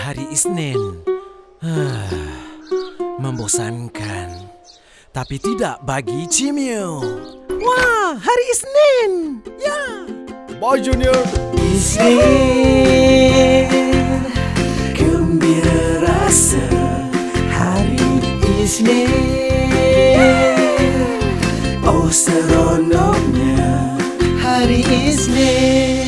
hari Isnin. Membosankan. Tapi tidak bagi Cimio. Wah, hari Isnin. Ya. Bye Junior. Isnin, gembira rasa hari Isnin. Oh seronoknya hari Isnin.